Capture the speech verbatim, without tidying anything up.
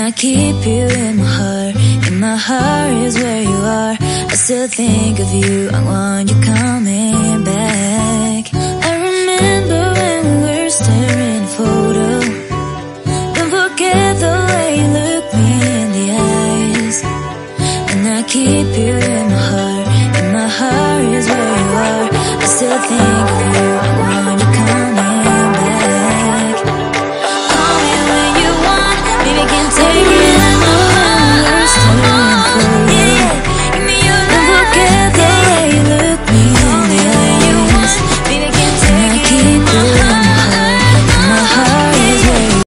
I keep you in my heart, and my heart is where you are. I still think of you, I want you coming back. I remember when we were staring at a photo. Don't forget the way you look me in the eyes. And I keep you in my heart, and my heart is where you are. I still think of you.